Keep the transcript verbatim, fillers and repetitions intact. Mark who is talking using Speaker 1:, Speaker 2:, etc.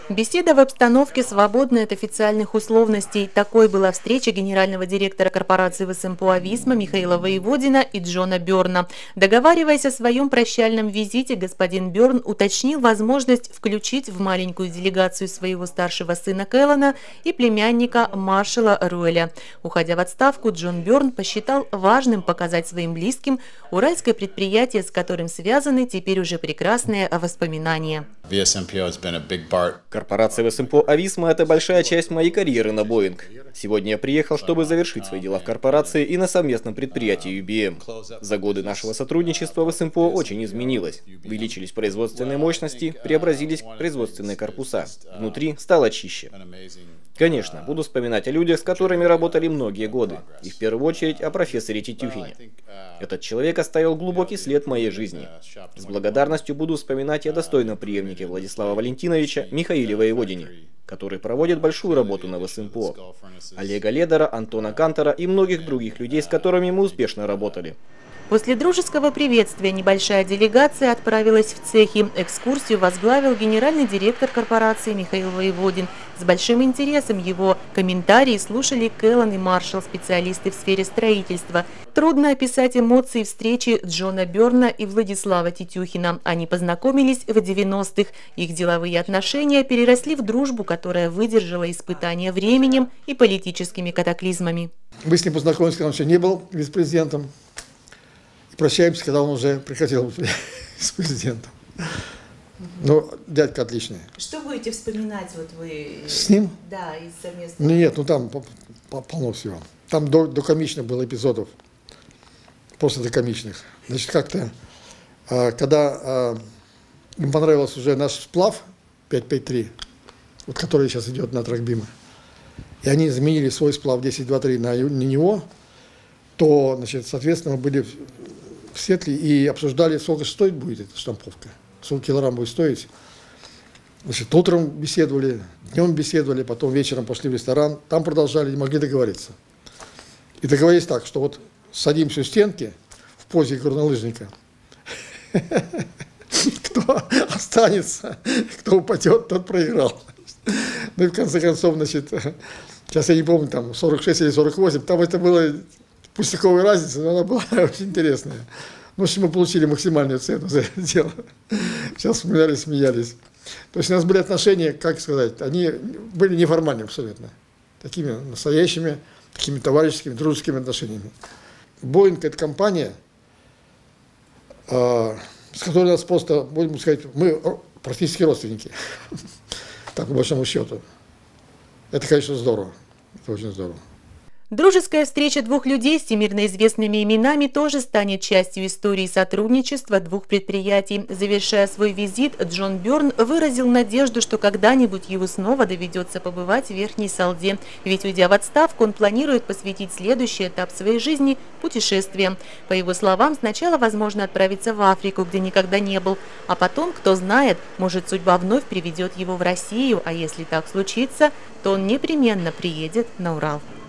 Speaker 1: Беседа в обстановке, свободной от официальных условностей. Такой была встреча генерального директора корпорации ВСМПО «Ависма» Михаила Воеводина и Джона Бёрна. Договариваясь о своем прощальном визите, господин Бёрн уточнил возможность включить в маленькую делегацию своего старшего сына Кэллана и племянника маршала Руэля. Уходя в отставку, Джон Бёрн посчитал важным показать своим близким уральское предприятие, с которым связаны теперь уже прекрасные воспоминания.
Speaker 2: Корпорация ВСМПО «Ависма» – это большая часть моей карьеры на Боинг. Сегодня я приехал, чтобы завершить свои дела в корпорации и на совместном предприятии ю би эм. За годы нашего сотрудничества ВСМПО очень изменилось. Увеличились производственные мощности, преобразились производственные корпуса. Внутри стало чище. Конечно, буду вспоминать о людях, с которыми работали многие годы, и в первую очередь о профессоре Титюхине. Этот человек оставил глубокий след в моей жизни. С благодарностью буду вспоминать и о достойном преемнике Владислава Валентиновича Михаиле Воеводине, который проводит большую работу на ВСМПО, Олега Ледера, Антона Кантора и многих других людей, с которыми мы успешно работали.
Speaker 1: После дружеского приветствия небольшая делегация отправилась в цехи. Экскурсию возглавил генеральный директор корпорации Михаил Воеводин. С большим интересом его комментарии слушали Кэллан и маршал, специалисты в сфере строительства. Трудно описать эмоции встречи Джона Бёрна и Владислава Титюхина. Они познакомились в девяностых. Их деловые отношения переросли в дружбу, которая выдержала испытания временем и политическими катаклизмами.
Speaker 3: Мы с ним познакомились, когда он еще не был вице-президентом. Прощаемся, когда он уже прекратил быть с президентом. Ну, дядька отличный.
Speaker 1: Что будете вспоминать вот вы?
Speaker 3: С ним?
Speaker 1: Да, из совместных.
Speaker 3: Ну, нет, ну там полно всего. Там до, до комичных было эпизодов, после до комичных. Значит, как-то, когда им понравился уже наш сплав пять пять три, вот который сейчас идет на Тракбима, и они заменили свой сплав десять два три на, на него, то, значит, соответственно, мы были в Сиэтле и обсуждали, сколько стоить будет эта штамповка, сколько килограмм будет стоить. Значит, утром беседовали, днем беседовали, потом вечером пошли в ресторан, там продолжали, не могли договориться. И договорились так, что вот садимся у стенки в позе горнолыжника. Кто останется, кто упадет, тот проиграл. Ну и в конце концов, значит, сейчас я не помню, там сорок шесть или сорок восемь, там это было... Пустяковая разница, но она была очень интересная. В общем, мы получили максимальную цену за это дело. Сейчас вспоминали, смеялись. То есть у нас были отношения, как сказать, они были неформальными абсолютно. Такими настоящими, такими товарищескими, дружескими отношениями. Боинг – это компания, с которой у нас просто, будем сказать, мы практически родственники. Так, по большому счету. Это, конечно, здорово. Это очень здорово.
Speaker 1: Дружеская встреча двух людей с всемирно известными именами тоже станет частью истории сотрудничества двух предприятий. Завершая свой визит, Джон Бёрн выразил надежду, что когда-нибудь его снова доведется побывать в Верхней Салде. Ведь, уйдя в отставку, он планирует посвятить следующий этап своей жизни путешествиям. По его словам, сначала возможно отправиться в Африку, где никогда не был, а потом, кто знает, может, судьба вновь приведет его в Россию, а если так случится, то он непременно приедет на Урал.